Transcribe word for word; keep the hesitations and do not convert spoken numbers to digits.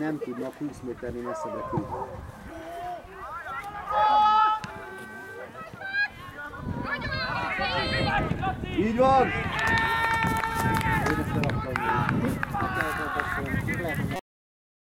nem tudnak húsz méternél messzebbre küldeni. Így van!